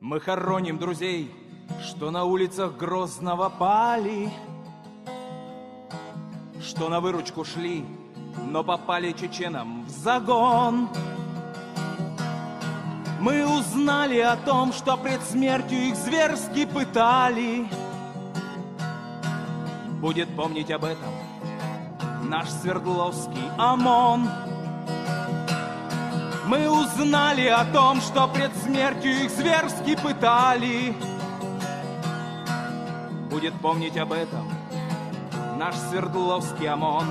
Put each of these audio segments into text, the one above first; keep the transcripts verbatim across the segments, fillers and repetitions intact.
Мы хороним друзей, что на улицах Грозного пали, что на выручку шли, но попали чеченам в загон. Мы узнали о том, что пред смертью их зверски пытали. Будет помнить об этом наш Свердловский ОМОН. Мы узнали о том, что пред смертью их зверски пытали. Будет помнить об этом наш Свердловский ОМОН.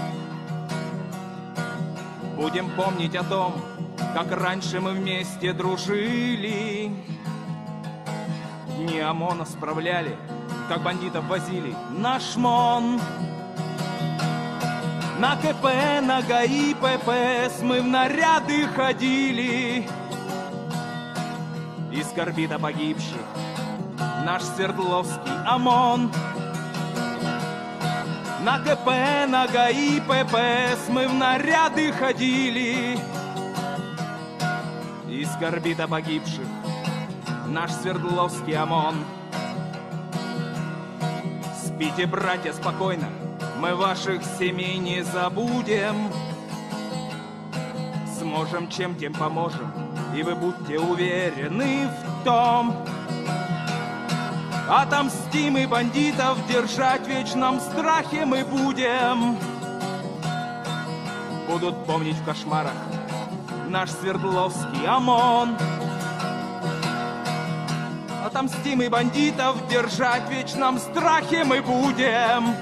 Будем помнить о том, как раньше мы вместе дружили. Дни ОМОНа справляли, как бандитов возили на шмон. На КП, на ГАИ, ППС мы в наряды ходили. И скорбит о погибших наш Свердловский ОМОН. На КП, на ГАИ, ППС мы в наряды ходили. И скорбит о погибших наш Свердловский ОМОН. Спите, братья, спокойно, мы ваших семей не забудем. Сможем, чем тем поможем, и вы будьте уверены в том. Отомстим и бандитов держать в вечном страхе мы будем. Будут помнить в кошмарах наш Свердловский ОМОН. Отомстим и бандитов держать в вечном страхе мы будем.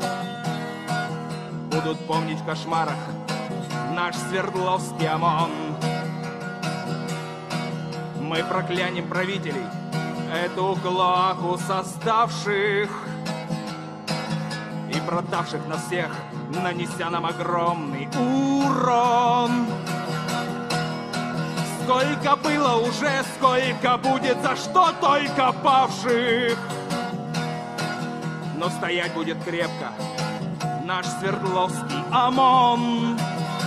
Будут помнить в кошмарах наш Свердловский ОМОН. Мы проклянем правителей, эту клоаку создавших и продавших нас всех, нанеся нам огромный урон. Сколько было уже, сколько будет, за что только павших. Но стоять будет крепко наш Свердловский ОМОН.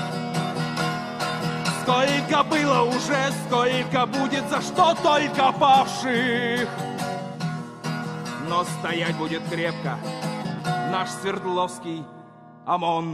Сколько было уже, сколько будет, за что только павших. Но стоять будет крепко наш Свердловский ОМОН.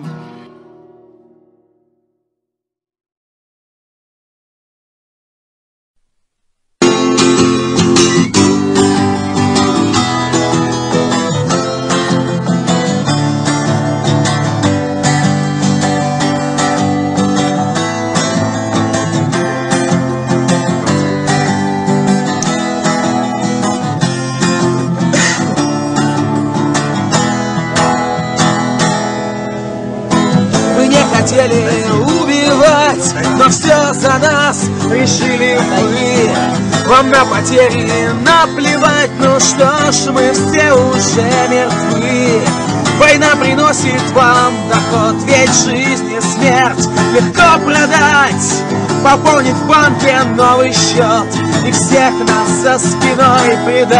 Хотели убивать, но все за нас решили вы. Вам на потери наплевать, ну что ж, мы все уже мертвы. Война приносит вам доход, ведь жизнь и смерть легко продать, пополнить в банке новый счет и всех нас за спиной предать.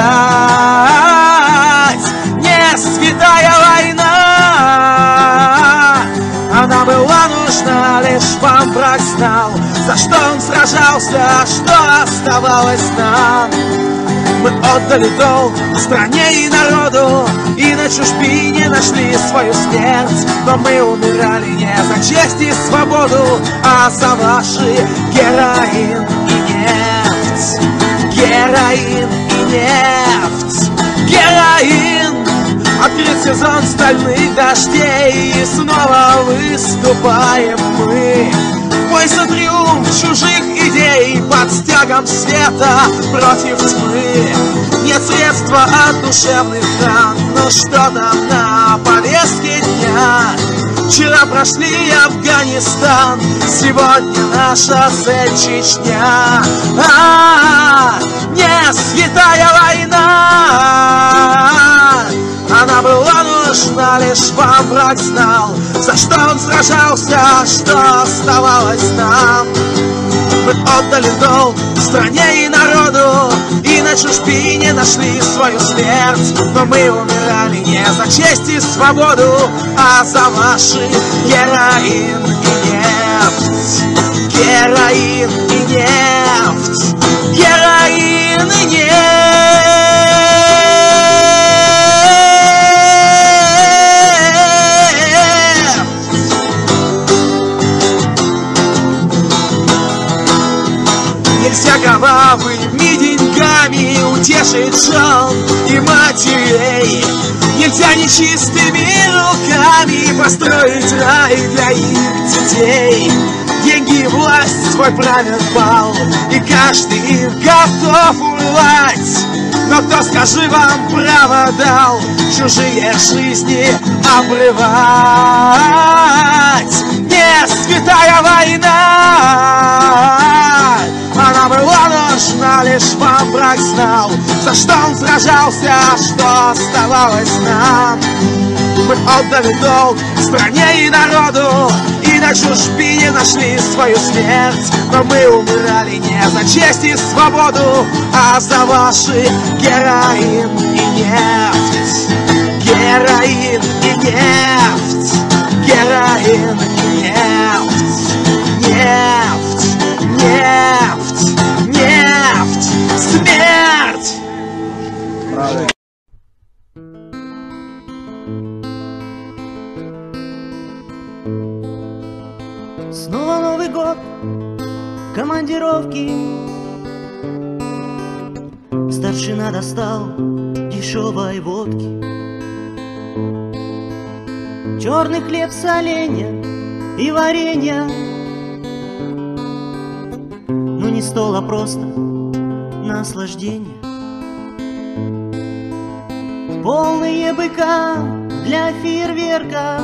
Не святая война, она была нужна, лишь вам враг знал, за что он сражался, что оставалось нам. Мы отдали долг стране и народу, и на чужбине нашли свою смерть. Но мы умирали не за честь и свободу, а за ваши героин и нефть. Героин и нефть. Героин. Открыт сезон стальных дождей, и снова выступаем мы. Бой за триумф чужих идей под стягом света против тьмы. Нет средства от душевных ран, но что там на повестке дня? Вчера прошли Афганистан, сегодня наша цель Чечня. А-а-а, не святая война, она была нужна, лишь вам враг знал, за что он сражался, что оставалось нам. Мы отдали долг стране и народу, и на чужбине нашли свою смерть. Но мы умирали не за честь и свободу, а за ваши героин и нефть. Героин и нефть. Героин и кровавыми деньгами утешить жен и матерей. Нельзя нечистыми руками построить рай для их детей. Деньги и власть свой правят бал, и каждый готов урвать. Но кто, скажи, вам право дал чужие жизни обрывать? Не святая война, она была нужна, лишь вам враг знал, за что он сражался, что оставалось нам. Мы отдали долг стране и народу, и на чужбине нашли свою смерть. Но мы умирали не за честь и свободу, а за ваши героин и нефть. Героин и нефть. Героин и нефть. Нефть, нефть, нефть, смерть. Браво. Снова Новый год, командировки. Старшина достал дешевой водки. Черный хлеб с оленя и варенья. Ну не стол, а просто наслаждение. Полные быка для фейерверка.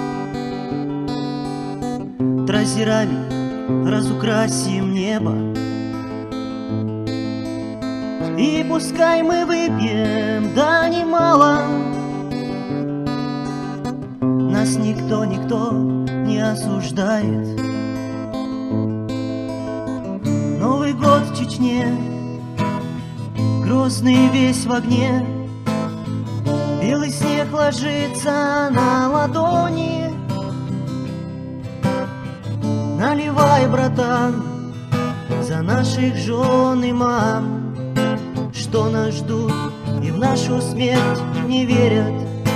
Трассерами разукрасим небо. И пускай мы выпьем, да немало, нас никто, никто не осуждает. Новый год в Чечне, грозный весь в огне. Белый снег ложится на ладони. Наливай, братан, за наших жен и мам, что нас ждут и в нашу смерть не верят.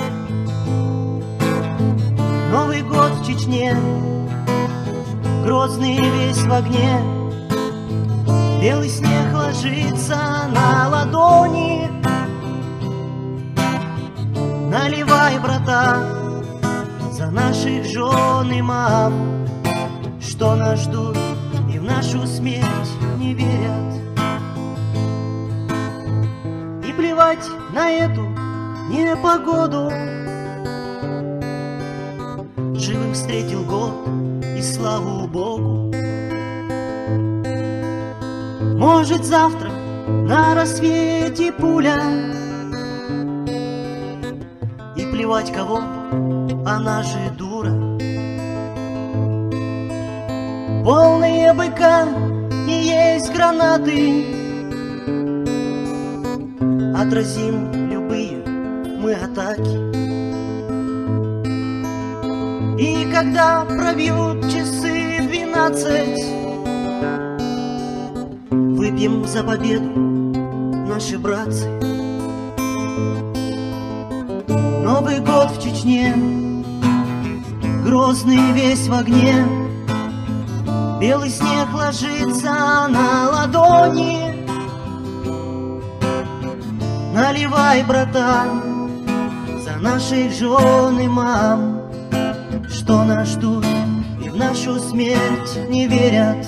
Новый год в Чечне, грозный весь в огне. Белый снег ложится на ладони. Наливай, братан, за наших жен и мам, что нас ждут и в нашу смерть не верят. И плевать на эту непогоду, живым встретил год и славу Богу. Может завтра на рассвете пуля, и плевать кого, она же дура. Полные быка и есть гранаты. Отразим любые мы атаки. И когда пробьют часы двенадцать, выпьем за победу, наши братцы. Новый год в Чечне, грозный весь в огне. Белый снег ложится на ладони. Наливай, братан, за наших жен и мам, что нас ждут и в нашу смерть не верят.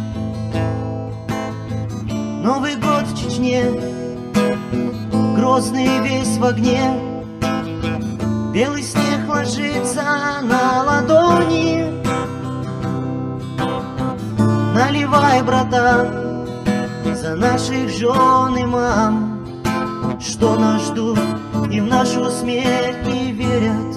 Новый год в Чечне, грозный весь в огне. Белый снег ложится на ладони. Наливай, братан, за наших жен и мам, что нас ждут и в нашу смерть не верят.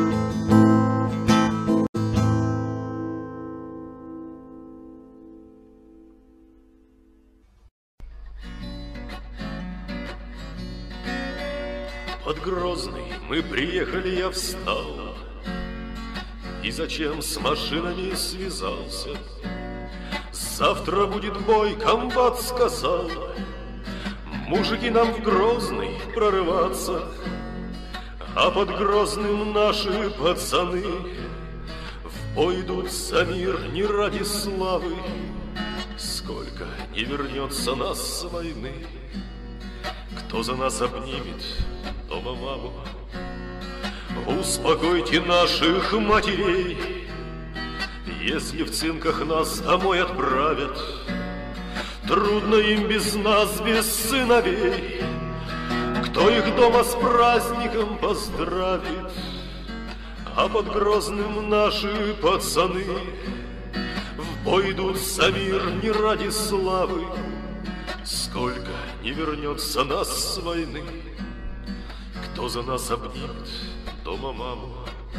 Под Грозный мы приехали, я встал, и зачем с машинами связался? Завтра будет бой, комбат сказал. Мужики, нам в Грозный прорываться, а под Грозным наши пацаны в бой идут за мир не ради славы. Сколько не вернется нас с войны. Кто за нас обнимет дома маму? Успокойте наших матерей. Если в цинках нас домой отправят, трудно им без нас, без сыновей. Кто их дома с праздником поздравит? А под Грозным наши пацаны в бой идут за мир не ради славы. Сколько не вернется нас с войны, кто за нас обнимет дома маму?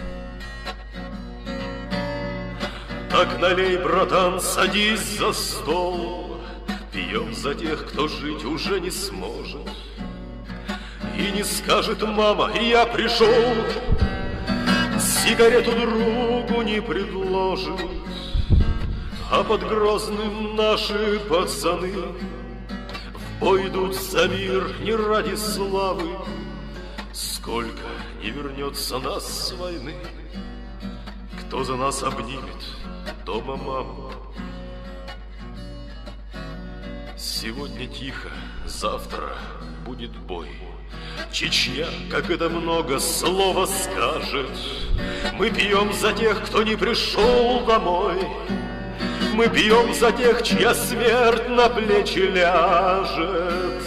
Так налей, братан, садись за стол, пьем за тех, кто жить уже не сможет. И не скажет мама, я пришел, сигарету другу не предложит. А под Грозным наши пацаны в бой идут за мир не ради славы. Сколько не вернется нас с войны, кто за нас обнимет дома маму? Сегодня тихо, завтра будет бой. Чечня, как это много слова скажет. Мы пьем за тех, кто не пришел домой. Мы пьем за тех, чья смерть на плечи ляжет.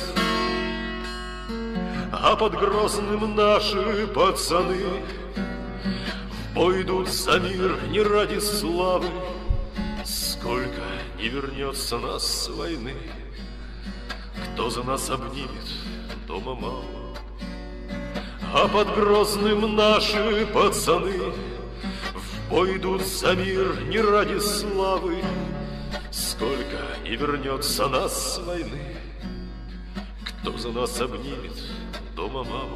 А под Грозным наши пацаны в бой идут за мир не ради славы. Сколько не вернется нас с войны, кто за нас обнимет дома маму? А под Грозным наши пацаны в бой идут за мир не ради славы. Сколько не вернется нас с войны, кто за нас обнимет дома маму?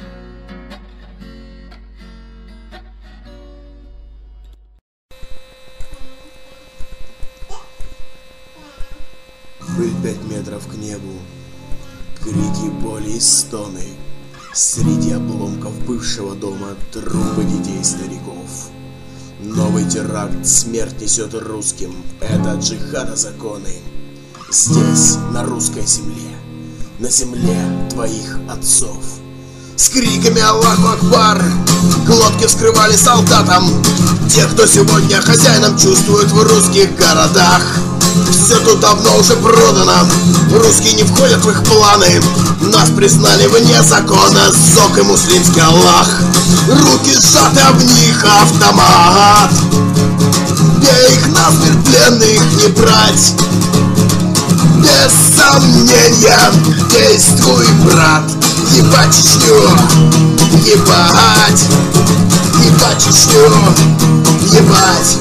Пыль пять метров к небу, крики боли и стоны. Среди обломков бывшего дома трупы детей и стариков. Новый теракт смерть несет русским, это джихада законы. Здесь, на русской земле, на земле твоих отцов. С криками «Аллаху Акбар» глотки вскрывали солдатам. Те, кто сегодня хозяином чувствует в русских городах. Все тут давно уже продано, русские не входят в их планы. Нас признали вне закона, зок и муслимский Аллах. Руки сжаты, об них автомат. Бей их насмерть, пленных не брать. Без сомнения, действуй, брат. Ебать Чечню, ебать. Ебать Чечню, ебать.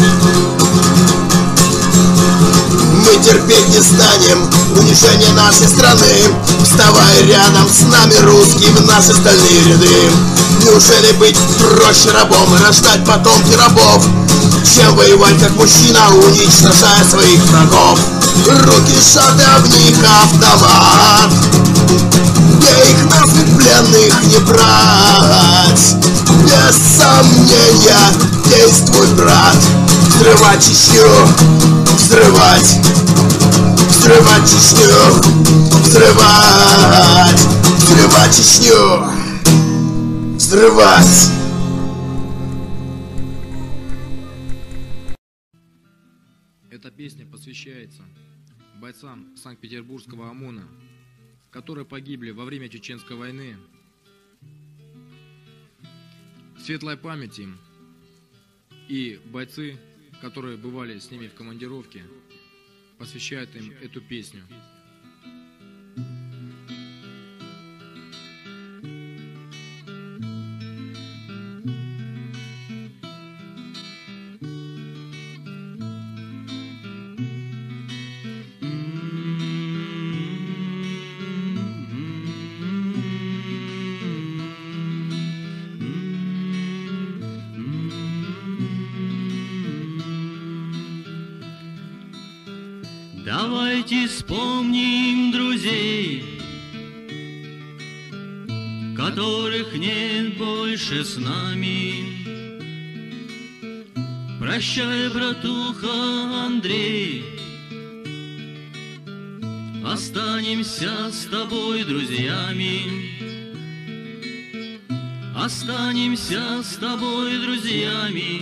Мы терпеть не станем унижение нашей страны. Вставай рядом с нами, русские, в наши стальные ряды. Неужели быть проще рабом и рождать потомки рабов, чем воевать как мужчина, уничтожая своих врагов? Руки сжаты, об них автомат. Бей их насмерть, пленных не брать. Без сомнения, действуй, брат. Взрывать Чечню, взрывать, взрывать Чечню, взрывать, взрывать Чечню, взрывать. Эта песня посвящается бойцам Санкт-Петербургского ОМОНа, которые погибли во время Чеченской войны. Светлая память им. И бойцы, которые бывали с ними в командировке, посвящают им эту песню. Давайте вспомним друзей, которых нет больше с нами. Прощай, братуха Андрей, Останемся с тобой друзьями, останемся с тобой друзьями.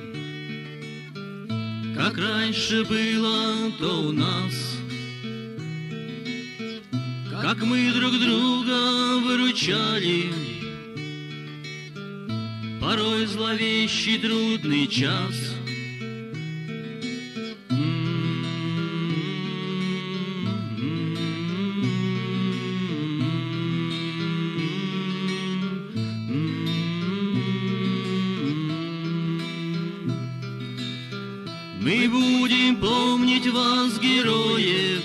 Как раньше было, то у нас, как мы друг друга выручали, порой зловещий трудный час. Мы будем помнить вас, героев,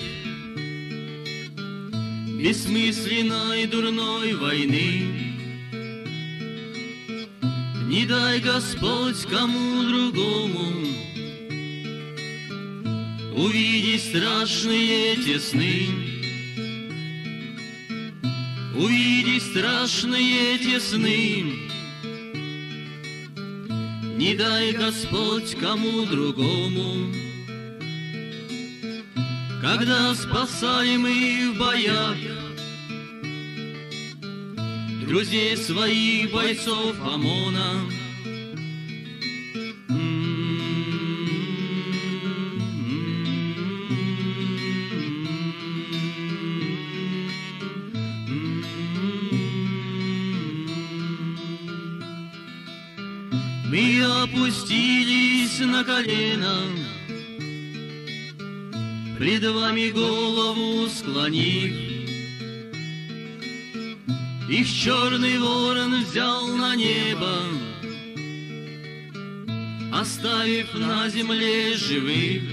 бессмысленной дурной войны. Не дай Господь кому другому увидеть страшные те сны, увидеть страшные те сны. Не дай Господь кому другому, когда спасали мы в боях друзей своих, бойцов ОМОНа. Мы опустились на колено, пред вами голову склонив. Их черный ворон взял на небо, оставив на земле живых.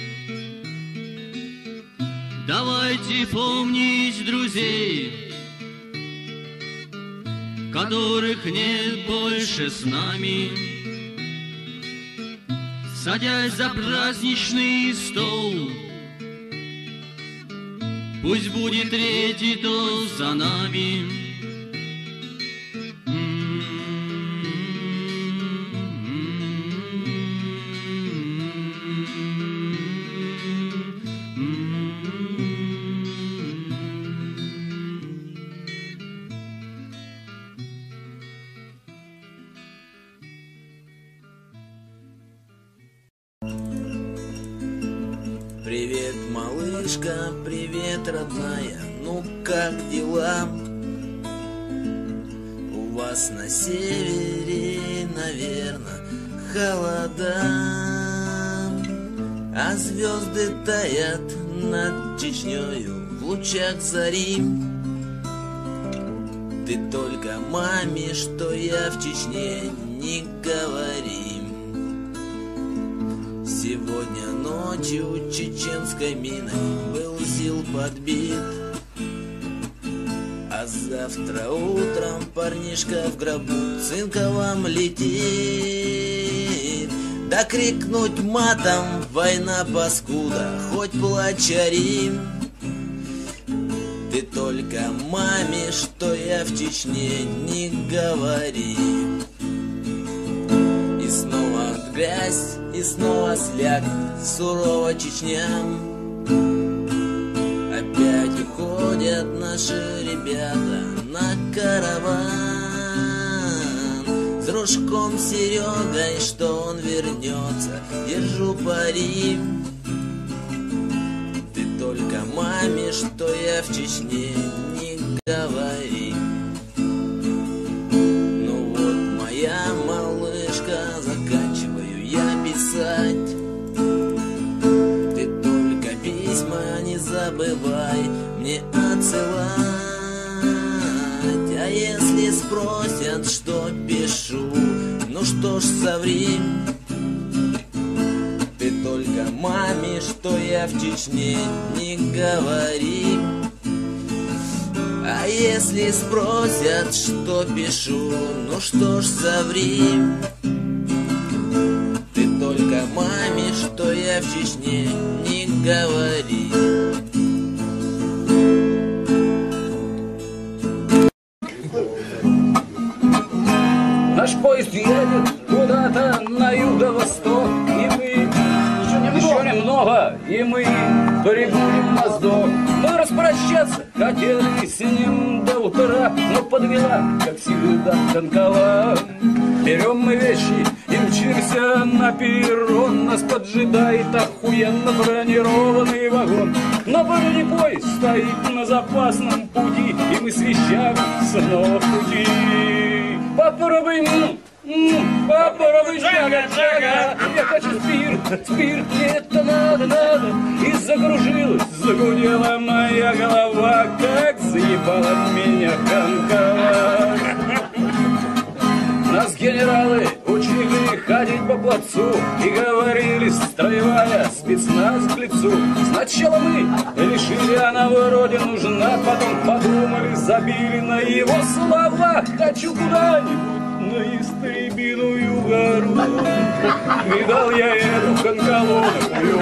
Давайте помнить друзей, которых нет больше с нами. Садясь за праздничный стол, пусть будет третий тост за нами. Привет, малышка, привет, родная, ну как дела? У вас на севере, наверное, холода, а звезды таят над Чечнёю в лучах зари. Ты только маме, что я в Чечне, не говори. Сегодня ночью чеченской миной был ЗИЛ подбит, а завтра утром парнишка в гробу цинковом летит. Да крикнуть матом: война паскуда, хоть плачь ори. Ты только маме, что я в Чечне, не говори. И снова грязь, и снова слякоть, сурова Чечня. Опять уходят наши ребята на караван. С дружком Серегой, что он вернется, держу пари. Ты только маме, что я в Чечне, не говори. Ну вот, моя малышка, заканчиваю я писать. Ты только письма не забывай мне отсылать. А если спросят, что пишу, ну что ж, соври. Ты только маме, что я в Чечне, не говори. А если спросят, что пишу, ну что ж, соври. Ты только маме, что я в Чечне, не говори. Наш поезд едет куда-то на юго-восток, и мы еще немного, и мы прибудем на сдох. Мы остаться хотели с ним до утра, но подвела, как всегда, танковала. Берем мы вещи и мчимся на перрон. Нас поджидает охуенно бронированный вагон. Но бронепоезд стоит на запасном пути, и мы с вещами снова в пути. Попробуй, м, м, попробуй, джага, джага. Я хочу спирт, спирт, это надо, надо. И закружилась, загудела моя голова, как заебала меня Ханкала. Нас генералы учили ходить по плацу и говорили, строевая, спецназ к лицу. Сначала мы решили, она вроде нужна, потом подумали, забили на его слова. Хочу куда-нибудь на Истребиную гору. Видал я эту Ханкаловую.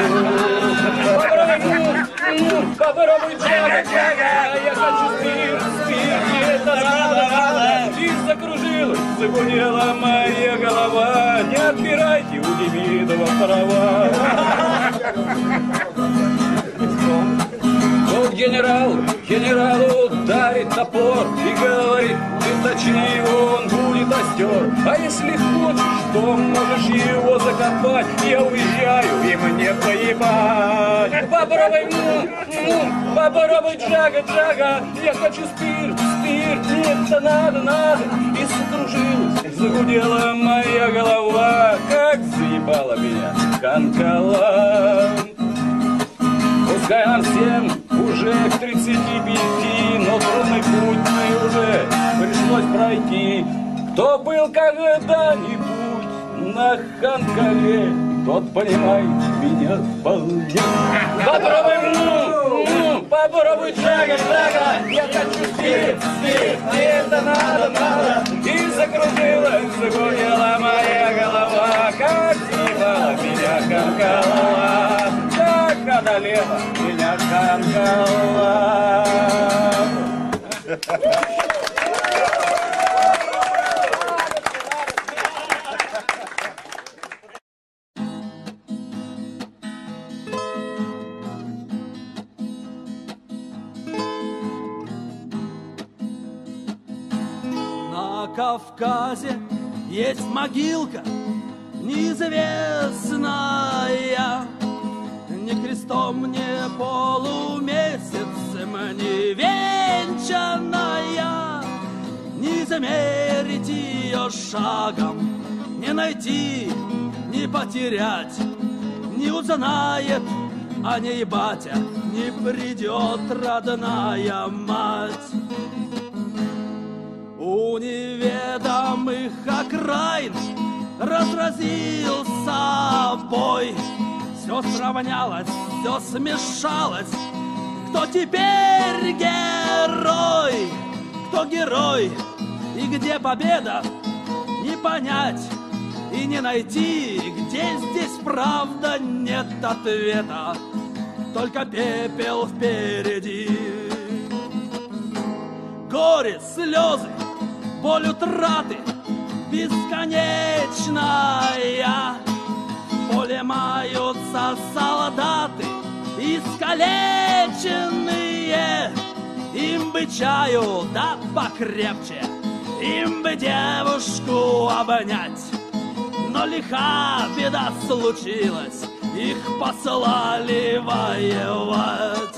Попробуй, попробуй, джага, джага. Я хочу спирт, спирт, это надо, надо. И закружилась, загудела моя голова. Не отбирайте у Демидова права. Вот генерал, генералу дарит топор и говорит, ты точни его, он будет остер. А если хочешь, то можешь его закопать. Я уезжаю, и мне поебать. Попробуй, ну, ну, попробуй, джага, джага. Я хочу спирт, спирт, это надо, надо. И закружилась, загудела моя голова, как заебала меня Ханкала. Пускай нам всем уже к тридцати пяти, но трудный путь мы уже пришлось пройти. Кто был когда-нибудь на Ханкале, тот понимает меня вполне. Попробуй, ну, ну, попробуй, джага, джага. Я хочу спирт, спирт, это надо, надо. И закружилась, загудела моя голова, как съебала меня Ханкала. Как одолела меня Ханкала. На Кавказе есть могилка неизвестная, ни крестом, ни полумесяцем не венчанная. Не замерить ее шагом, не найти, не потерять. Не узнает о ней батя, не придет родная мать. У неведомых окраин разразился бой. Все сравнялось, все смешалось. Кто теперь герой? Кто герой? И где победа? Не понять и не найти. Где здесь правда? Нет ответа, только пепел впереди. Горе, слезы, боль утраты бесконечная. В поле маются солдаты искалеченные. Им бы чаю, да покрепче, им бы девушку обнять. Но лиха беда случилась, их послали воевать.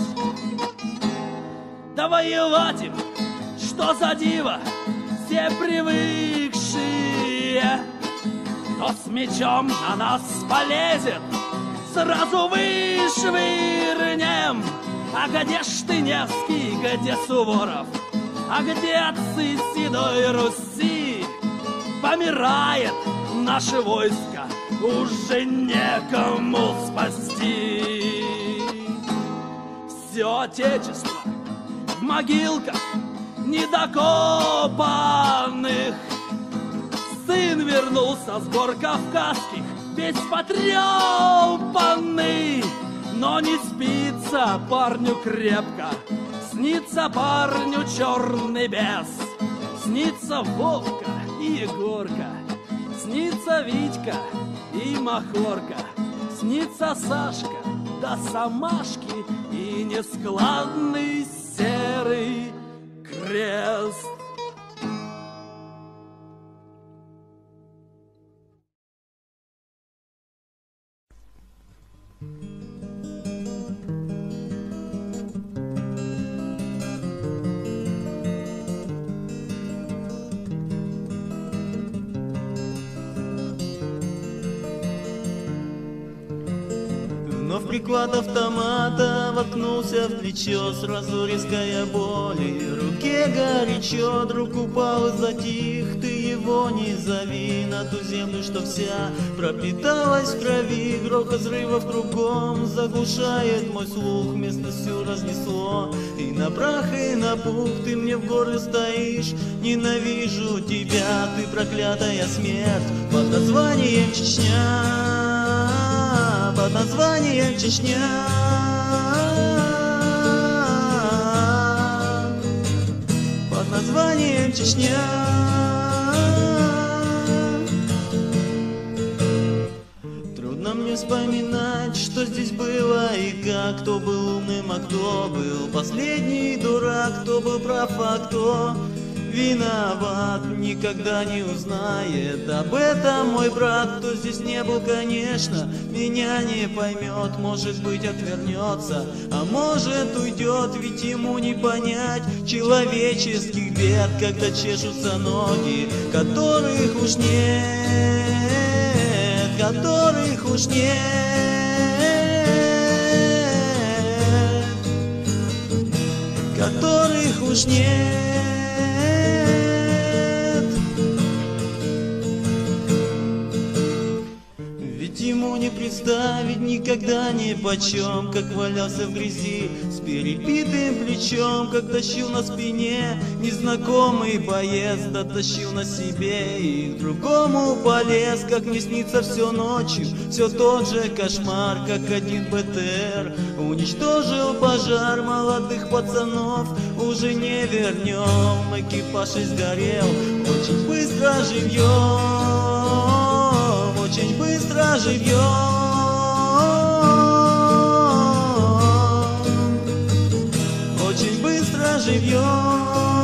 Да воевать им, что за диво, все привыкшие. Кто с мечом на нас полезет, сразу вышвырнем. А где ж ты, Невский, где Суворов? А где отцы седой Руси? Помирает наше войско, уже некому спасти. Все отечество в могилках недокопанных. Сын вернулся с гор кавказских, весь потрепанный. Но не спится парню крепко, снится парню черный бес. Снится Вовка и Егорка, снится Витька и Махорка, снится Сашка, да Самашки и нескладный север. приклад автомата воткнулся в плечо, сразу резкая боль, и руке горячо. Друг упал и затих, ты его не зови на ту землю, что вся пропиталась в крови. Грохот взрывов кругом заглушает мой слух, местность всю разнесло, и на прах, и на пух. Ты мне в горле стоишь, ненавижу тебя, ты проклятая смерть под названием Чечня, под названием Чечня. Под названием Чечня. Трудно мне вспоминать, что здесь было и как. Кто был умным, а кто был последний дурак, кто был прав, а кто виноват, никогда не узнает об этом мой брат. Кто здесь не был, конечно, меня не поймет, может быть, отвернется, а может, уйдет, ведь ему не понять человеческих бед, когда чешутся ноги, которых уж нет, которых уж нет, которых уж нет. Ему не представить никогда ни почем, как валялся в грязи с перебитым плечом, как тащил на спине незнакомый боец, дотащил на себе и к другому полез. Как мне снится все ночью, все тот же кошмар, как один БТР уничтожил пожар. Молодых пацанов уже не вернем, экипаж сгорел очень быстро живьем, очень быстро живьем, очень быстро живьем.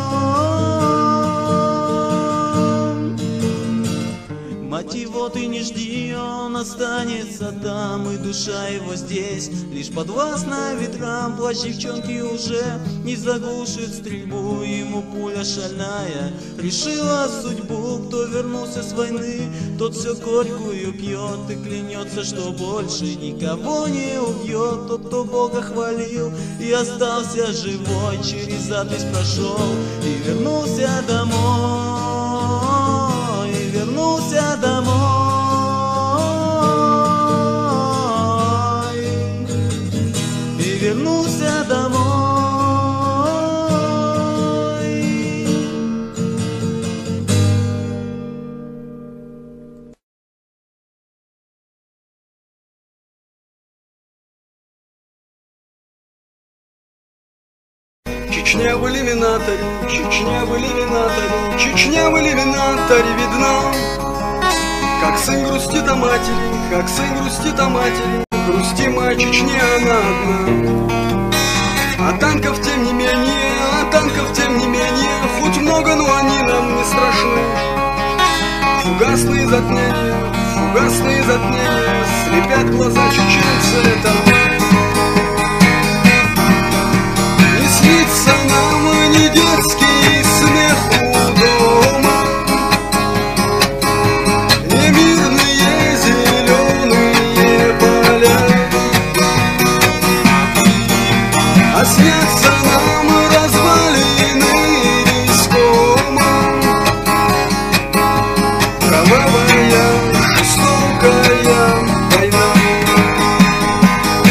Мать его ты не жди, он останется там, и душа его здесь лишь подвластна ветрам. Плач девчонки уже не заглушит стрельбу, ему пуля шальная решила судьбу. Кто вернулся с войны, тот все горькую пьет и клянется, что больше никого не убьет. Тот, кто Бога хвалил и остался живой, через ад весь прошел и вернулся домой, и вернулся домой, и вернулся домой. Чечня в иллюминаторе, Чечня в иллюминаторе, Чечня в иллюминаторе видна. Как сын грустит о матери, как сын грустит о матери, грустима Чечня она одна. А танков тем не менее, а танков тем не менее, хоть много, но они нам не страшны. Фугасные затмения, фугасные затмения, слепят глаза чеченцам. Не снится нам ни детский смех у дома, не мирные зеленые поля, а снятся нам развалины искомом, кровавая жестокая война.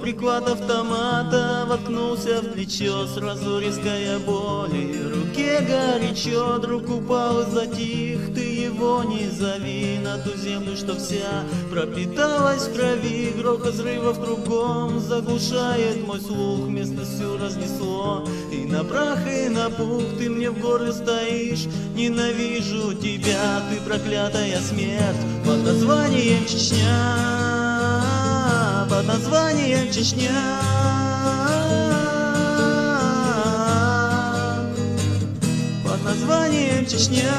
приклад автомата воткнулся в плечо, сразу резкая боль, и руке горячо. Друг упал и затих, ты его не зови на ту землю, что вся пропиталась в крови. Грохот взрывов кругом заглушает мой слух, место все разнесло, и на прах, и на пух ты мне в горле стоишь. Ненавижу тебя, ты проклятая смерть, под названием Чечня, под названием Чечня. Под названием Чечня.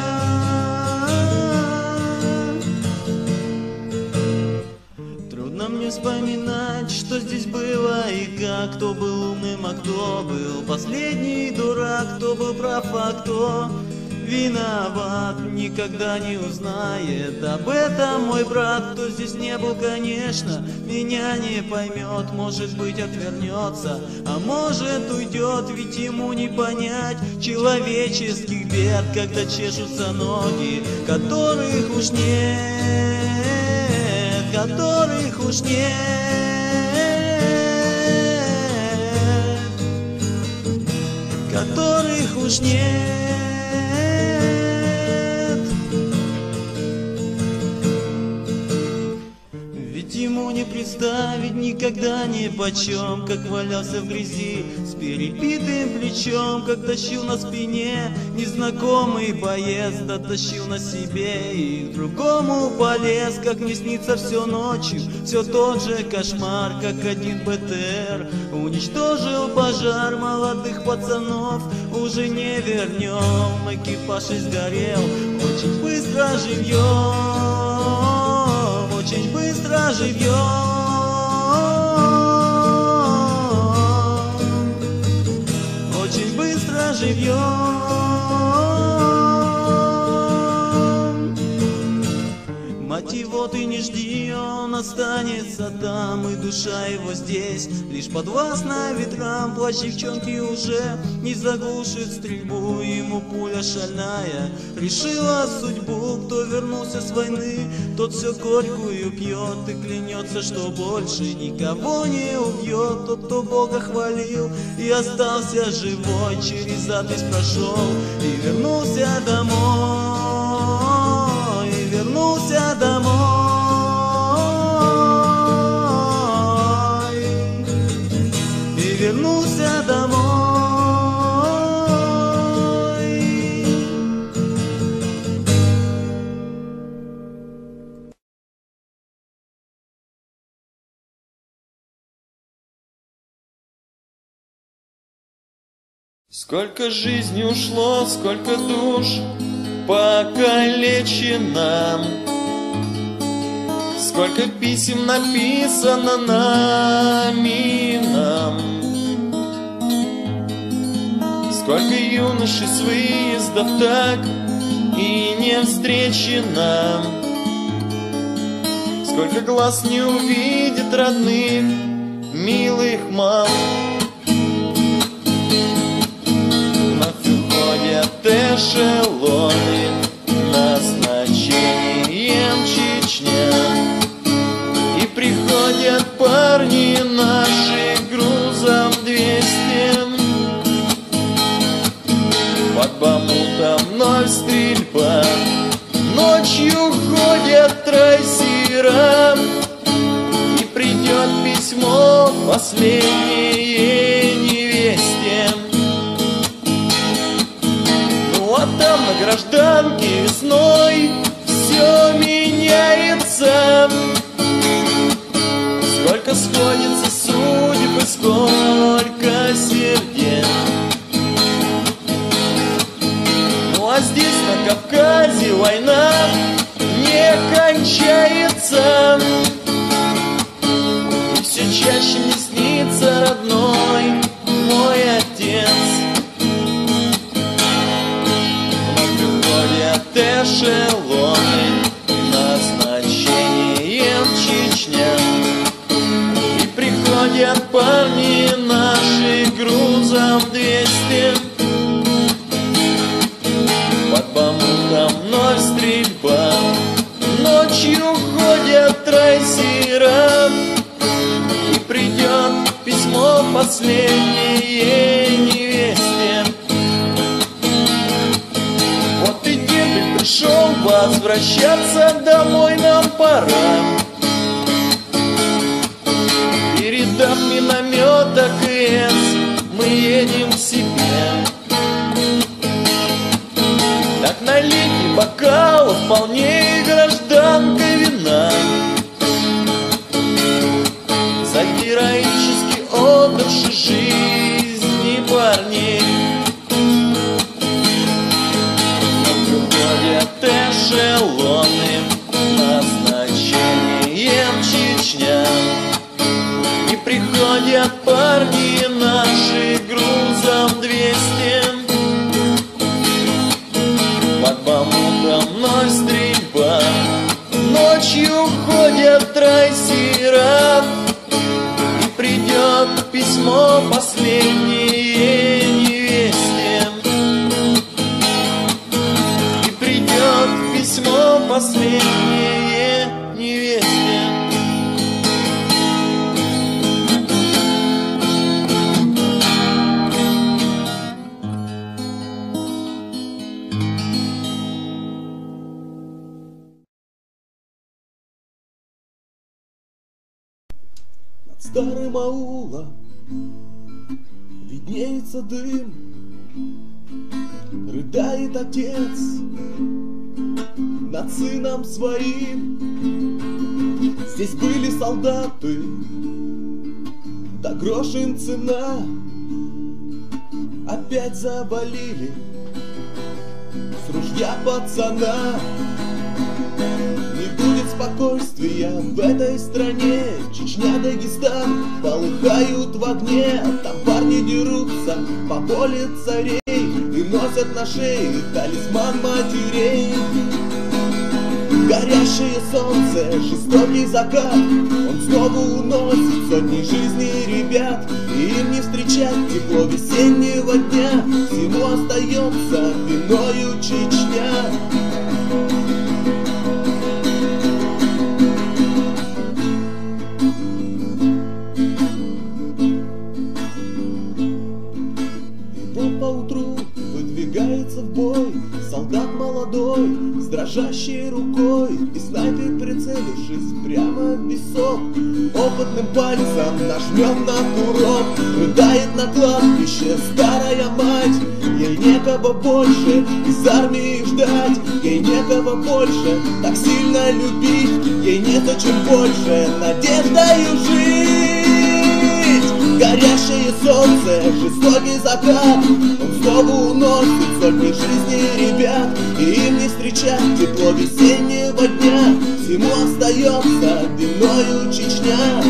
Трудно мне вспоминать, что здесь было и как. Кто был умным, а кто был последний дурак, кто был прав, а кто виноват, никогда не узнает об этом мой брат. Кто здесь не был, конечно, меня не поймет, может быть, отвернется, а может, уйдет, ведь ему не понять человеческих бед, когда чешутся ноги, которых уж нет, которых уж нет, которых уж нет. Ему не представить никогда ни почем, как валялся в грязи с перебитым плечом, как тащил на спине незнакомый боец, дотащил на себе и к другому полез. Как мне снится все ночью, все тот же кошмар, как один БТР уничтожил пожар. Молодых пацанов уже не вернем, экипаж сгорел очень быстро живьем, очень быстро живьем, очень быстро живьем. Мать его ты не жди, он останется там, и душа его здесь лишь подвластна ветрам. Плач девчонки уже не заглушит стрельбу, ему пуля шальная решила судьбу. Кто вернулся с войны, тот все горькую пьет и клянется, что больше никого не убьет. Тот, кто Бога хвалил и остался живой, через ад весь прошел и вернулся домой, и вернулся домой, и вернулся домой. Сколько жизни ушло, сколько душ покалечено, сколько писем написано нами нам, сколько юношей с выездов так и не встречено, сколько глаз не увидит родных, милых мам. Эшелоны назначением Чечня, и приходят парни наши грузом двести. Под Бахмутом вновь стрельба, ночью ходят трассера, и придет письмо последнее невесте. А там на гражданке весной все меняется, сколько сходится судеб и сколько сердец. Ну а здесь на Кавказе война не кончается, и все чаще мне снится родной мой отец. Эшелоны назначением Чечня, и приходят парни наши грузом двести. Под Бахмутом вновь стрельба, ночью ходят трассера, и придет последнее невесте. Вот и дембель пришел, возвращаться домой нам пора. Передав миномета КС, мы едем к себе. Так налейте бокал, вполне гражданка вина, за героически отдавший жизни парней. Выходят эшелоны назначением Чечня, и приходят парни наши грузом двести. Под Бахмутом вновь стрельба, ночью ходят трассера, и придет письмо последнее невесте. И придет письмо последнее невесте. Старым аулом виднеется дым, рыдает отец над сыном своим. Здесь были солдаты, да грошин цена. Опять завалили с ружья пацана. Не будет спокойствия в этой стране. Чечня, Дагестан полыхают в огне. Там парни дерутся по воле царей и носят на шее талисман матерей. Горящее солнце, жестокий закат, он снова уносит сотни жизней ребят. И им не встречать тепло весеннего дня. Всему остается виною Чечня. Выдвигается в бой солдат молодой с дрожащей рукой, и снайпер, прицелившись прямо в висок, опытным пальцем нажмем на курок. Рыдает на кладбище старая мать, ей некого больше из армии ждать, ей некого больше так сильно любить, ей незачем больше надеждою жить. Горящее солнце, жестокий закат, он снова уносит сотни жизней ребят. И им не встречать тепло весеннего дня. Всему остается виною Чечня.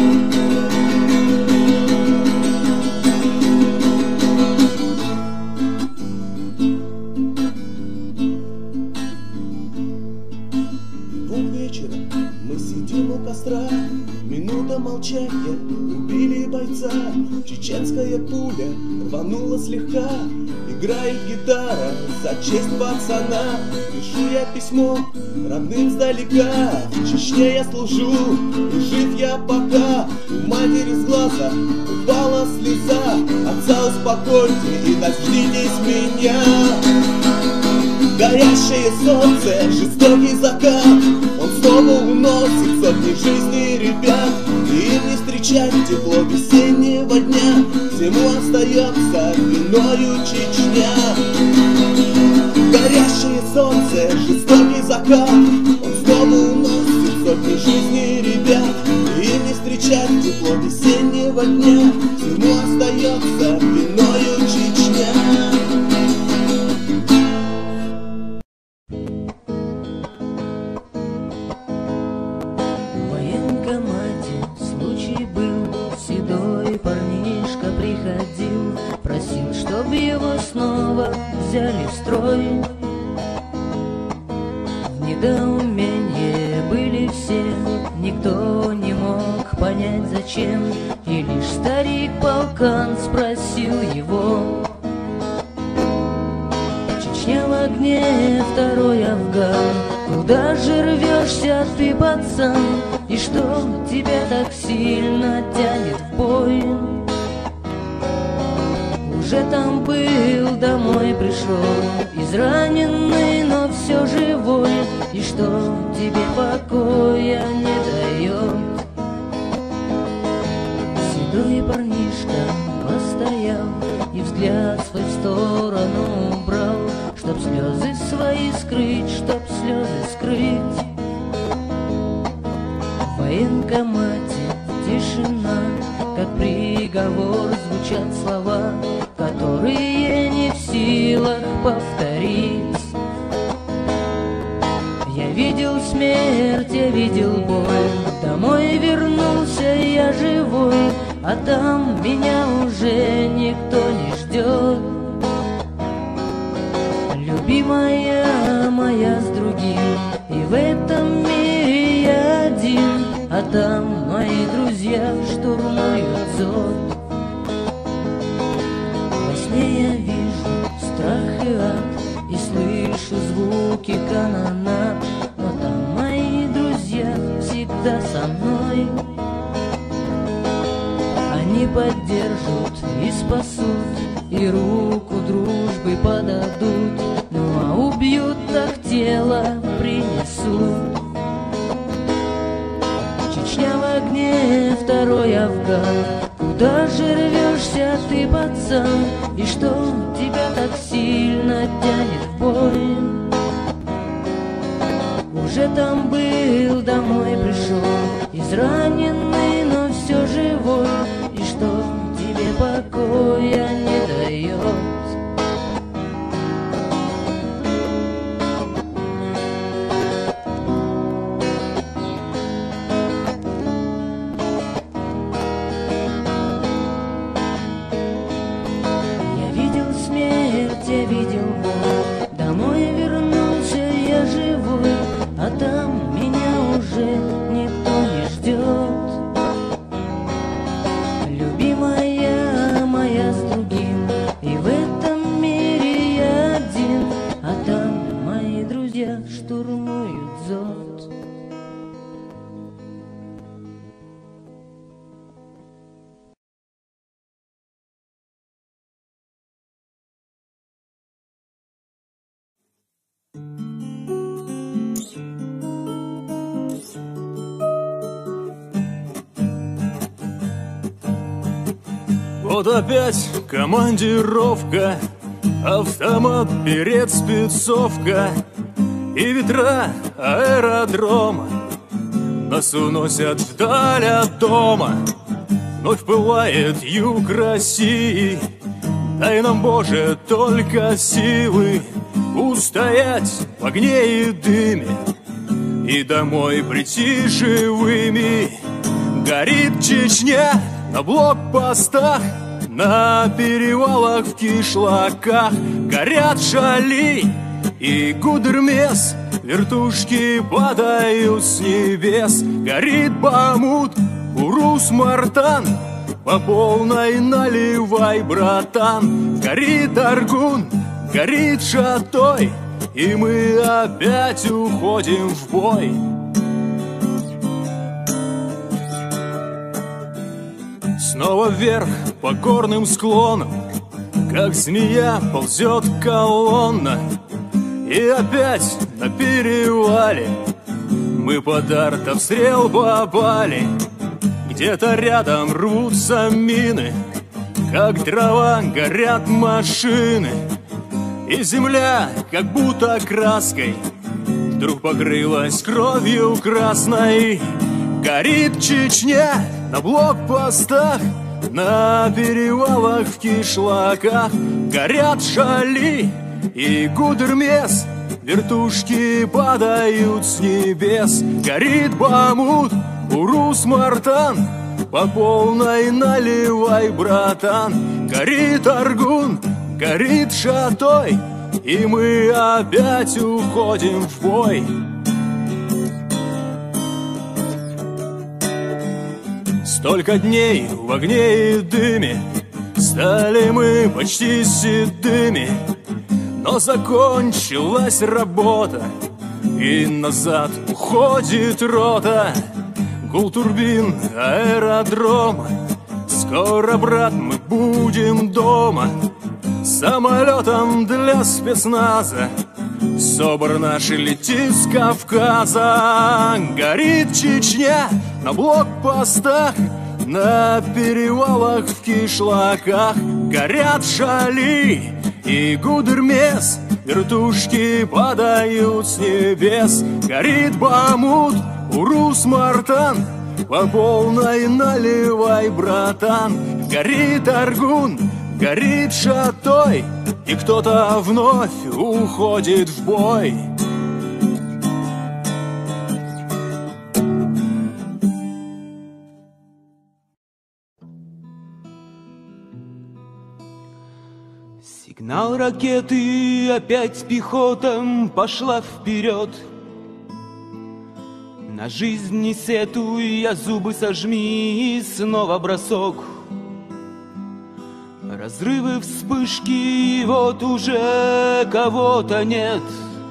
Двум вечером мы сидим у костра, минута молчания, убили бойца. Чеченская пуля рванула слегка, играет гитара за честь пацана. Пишу я письмо родным сдалека, в Чечне я служу, и жив я пока. У матери с глаза упала слеза, отца успокойте и дождитесь меня. Горящее солнце, жестокий закат, он снова уносит сотни жизней ребят. И им не встречать тепло весеннего дня. Всему остается виною Чечня. Горящее солнце, жестокий закат, он снова уносит сотни жизней ребят. И им не встречать тепло весеннего дня. Всему остается виною Чечня. Взяли в строй. В недоумении были все, никто не мог понять зачем. И лишь старик-полкан спросил его: Чечня в огне, второй Афган, куда же рвешься ты, пацан? И что тебя так сильно тянет в бой? Уже там был, домой пришел, израненный, но все живой. И что тебе покоя не дает? Седой парнишка постоял и взгляд свой в сторону убрал, чтоб слезы свои скрыть, чтоб слезы скрыть. В военкомате тишина, как приговор звучат слова, которые не в силах повторить. Я видел смерть, я видел боль, домой вернулся я живой, а там меня уже никто не ждет. Любимая моя с другим, и в этом мире я один, а там мои друзья штурмуют зод. Во сне я вижу страх и ад, и слышу звуки канонад, но там мои друзья всегда со мной. Они поддержат и спасут, и руку дружбы подадут, ну а убьют, так тело принесут. Чечня в огне, второй Афган. Куда же рвешься ты, пацан? И что тебя так сильно тянет в бой? Уже там был, домой пришел, израненный, но все живой. И что тебе покоя не дает? Я видел боль, домой вернулся я живой, а там меня уже никто не ждет. Любимая моя с другим, и в этом мире я один, а там мои друзья штурмуют зод. Вот опять командировка, автомат, берет, спецовка, и ветра аэродрома нас уносят вдаль от дома. Вновь пылает юг России, дай нам, Боже, только силы устоять в огне и дыме и домой прийти живыми. Горит Чечня на блокпостах, на перевалах, в кишлаках. Горят Шали и Гудермес, вертушки падают с небес. Горит Бахмут, Урус-Мартан, по полной наливай, братан. Горит Аргун, горит Шатой, и мы опять уходим в бой. Снова вверх по горным склонам, как змея ползет колонна. И опять на перевале мы под артобстрел попали. Где-то рядом рвутся мины, как дрова горят машины. И земля, как будто краской, вдруг покрылась кровью красной. Горит Чечня на блокпостах, на перевалах, в кишлаках. Горят Шали и Гудермес, вертушки падают с небес. Горит Бахмут, Урус-Мартан, по полной наливай, братан. Горит Аргун, горит Шатой, и мы опять уходим в бой. Столько дней в огне и дыме, стали мы почти седыми. Но закончилась работа, и назад уходит рота. Гул турбин аэродрома, скоро, брат, мы будем дома. самолетом для спецназа. СОБР наш летит с Кавказа. Горит Чечня на блокпостах, на перевалах в кишлаках. Горят Шали и Гудермес, вертушки падают с небес. Горит Бахмут, Урус-Мартан, по полной наливай, братан. Горит Аргун, горит Шатой, и кто-то вновь уходит в бой. Сигнал ракеты, опять пехота пошла вперед. На жизнь не сетуй, а зубы сожми, и снова бросок. Разрывы, вспышки, вот уже кого-то нет.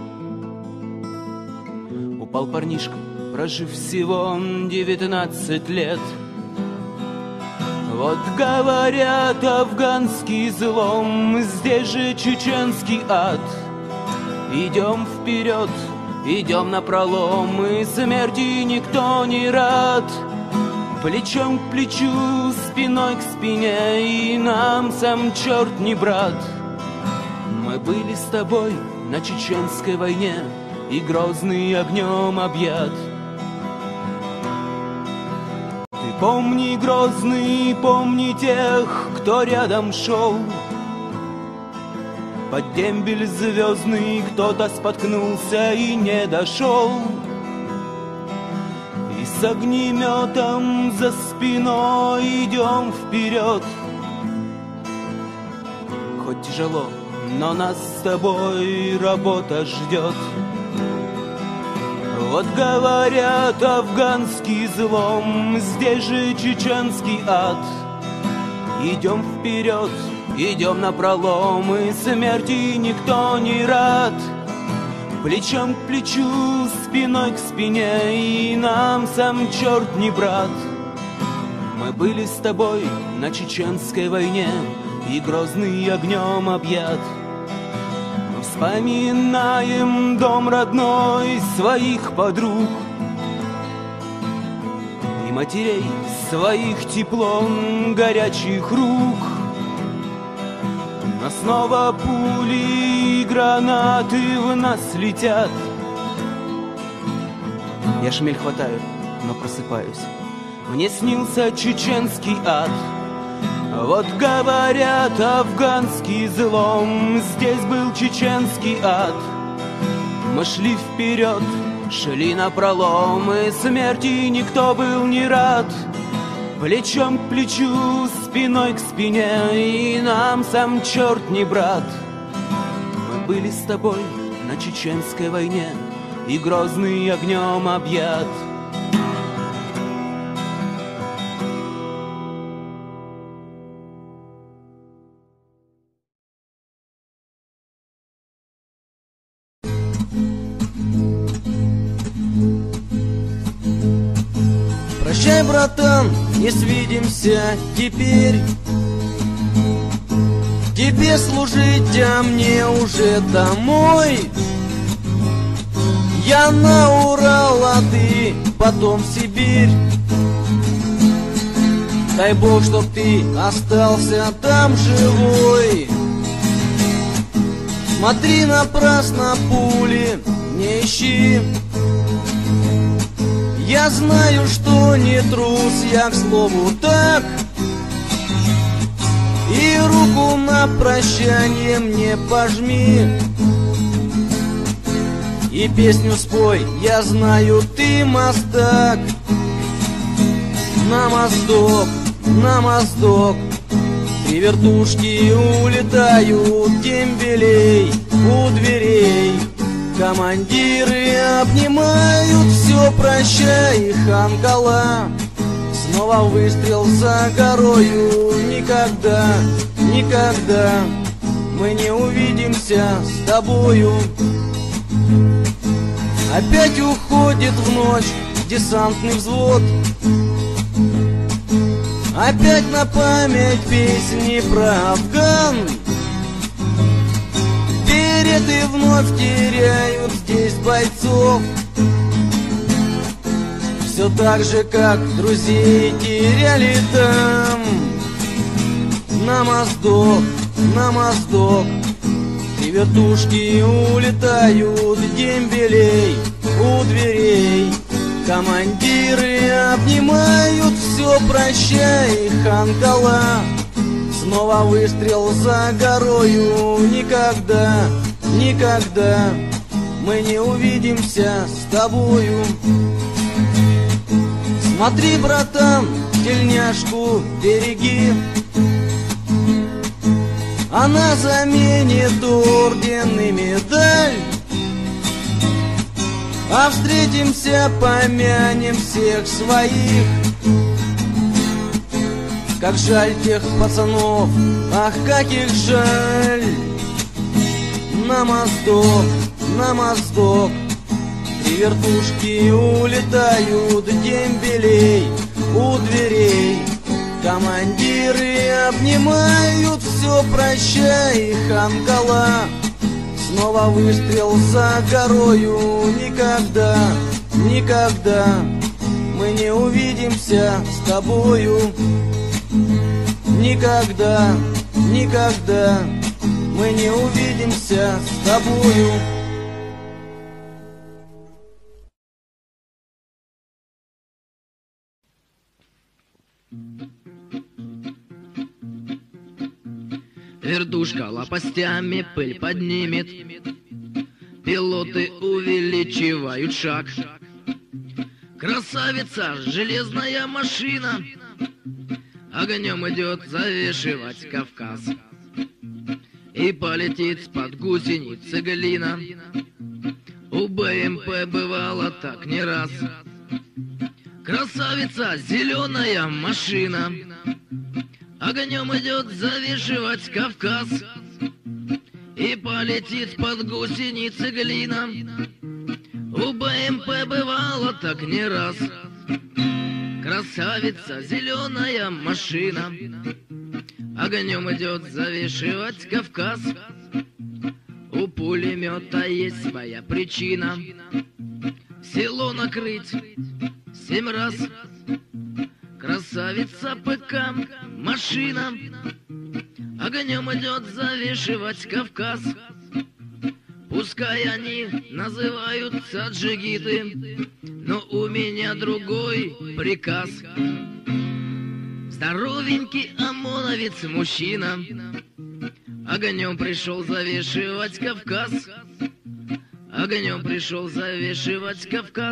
Упал парнишка, прожив всего девятнадцать лет. Вот говорят, афганский злом, здесь же чеченский ад. Идем вперед, идем напролом, и смерти никто не рад. Плечом к плечу, спиной к спине, и нам сам черт не брат. Мы были с тобой на чеченской войне, и Грозный огнем объят. Ты помни, Грозный, помни тех, кто рядом шел. Под дембель звездный кто-то споткнулся и не дошел. И с огнеметом за спиной идем вперед. Хоть тяжело, но нас с тобой работа ждет. Вот говорят, афганский злом, здесь же чеченский ад. Идем вперед, идем напролом, и смерти никто не рад. Плечом к плечу, спиной к спине, и нам сам черт не брат. Мы были с тобой на чеченской войне, и Грозный огнем объят. Мы вспоминаем дом родной, своих подруг и матерей своих теплом горячих рук. Но снова пули и гранаты в нас летят. Я шмель хватаю, но просыпаюсь. Мне снился чеченский ад. Вот говорят, афганский злом, здесь был чеченский ад. Мы шли вперед, шли напролом, и смерти никто был не рад. Плечом к плечу, спиной к спине, и нам сам черт не брат. Мы были с тобой на чеченской войне, и Грозный огнем объят. Прощай, братан, не свидимся теперь. Тебе служить, а мне уже домой. Я на Урал, а ты потом в Сибирь. Дай Бог, чтоб ты остался там живой. Смотри, напрасно пули не ищи. Я знаю, что не трус, я к слову так. И руку на прощание мне пожми. И песню спой, я знаю, ты мастак. На мосток, на мосток, три вертушки улетают, дембелей у дверей. Командиры обнимают, все прощай, ханкала. Снова выстрел за горою, никогда, никогда мы не увидимся с тобою. Опять уходит в ночь десантный взвод. Опять на память песни про Афган. Советы вновь теряют здесь бойцов, все так же, как друзей теряли там. На моздок, на моздок и вертушки улетают дембелей у дверей. Командиры обнимают, все прощай, ханкала. Снова выстрел за горою. Никогда, никогда мы не увидимся с тобою. Смотри, братан, тельняшку береги, она заменит орден и медаль. А встретимся, помянем всех своих. Как жаль тех пацанов, ах, как их жаль. На моздок, на моздок три вертушки улетают дембелей у дверей. Командиры обнимают, все прощай, ханкала. Снова выстрел за горою. Никогда, никогда мы не увидимся с тобою. Никогда, никогда мы не увидимся с тобою. Вертушка лопастями пыль поднимет, пилоты увеличивают шаг. Красавица, железная машина, огнем идет завешивать Кавказ. И полетит с-под гусеницы глина. У БМП бывало так не раз. Красавица, зеленая машина, огнем идет завешивать Кавказ. И полетит под гусеницы глина. У БМП бывало так не раз. Красавица, зеленая машина, огнем идет завешивать Кавказ. У пулемета есть своя причина. Село накрыть семь раз. Красавица ПК, машина, огнем идет завешивать Кавказ. Пускай они называются джигиты, но у меня другой приказ. Здоровенький ОМОНовец мужчина, огнем пришел завешивать Кавказ. Огнем пришел завешивать Кавказ.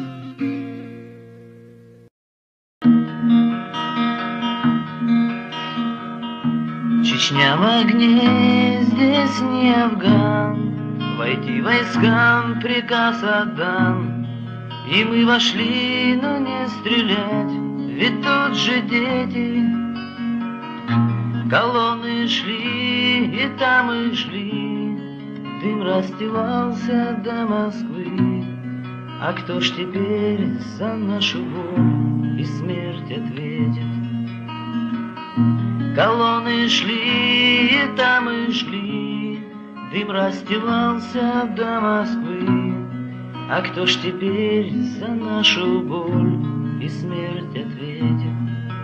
Чечня в огне, здесь не Афган. Войти войскам приказ отдан. И мы вошли, но не стрелять, ведь тут же дети. Колонны шли, и там и шли. Дым расстилался до Москвы. А кто ж теперь за нашу боль и смерть ответит? Колонны шли, и там и шли. Дым расстилался до Москвы. А кто ж теперь за нашу боль и смерть ответит?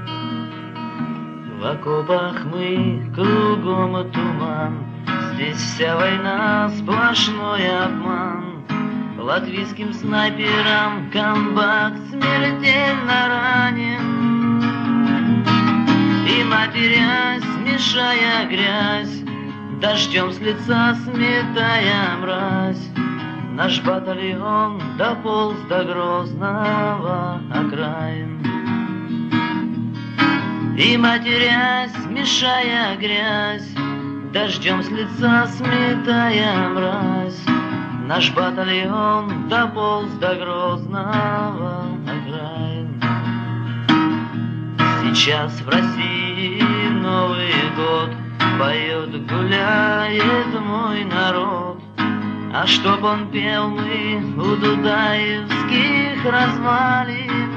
В окопах мы, кругом туман. Здесь вся война сплошной обман. Латвийским снайперам комбат смертельно ранен. И матерясь, смешая грязь, дождем с лица сметая мразь, наш батальон дополз до Грозного окраин. И матерясь, смешая грязь, дождем с лица сметая мразь, наш батальон дополз до Грозного окраин. Сейчас в России Новый год поет, гуляет мой народ. А чтоб он пел, мы у дудаевских развалин.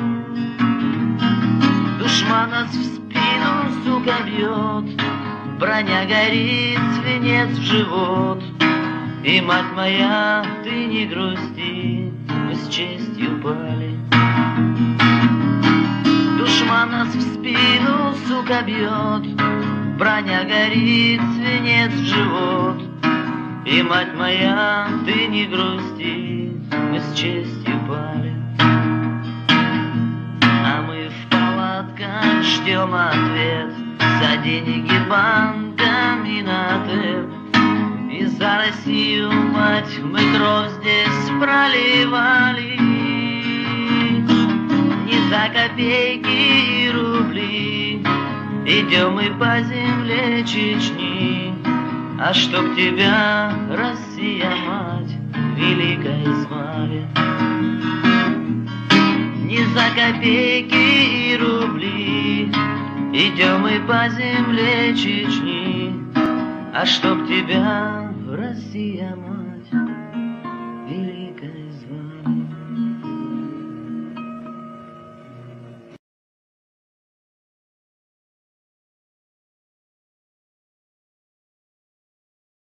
Душман нас в спину, сука, бьет, броня горит, свинец в живот. И, мать моя, ты не грусти, мы с честью пали. Душман нас в спину, сука, бьет, броня горит, свинец в живот. И, мать моя, ты не грусти, мы с честью пали. А мы в палатках ждем ответ за деньги банками на ТЭП. И за Россию, мать, мы кровь здесь проливали. Не за копейки и рубли идем мы по земле Чечни. А чтоб тебя, Россия, мать, великая звали. Не за копейки и рубли идем мы по земле Чечни. А чтоб тебя, Россия, мать,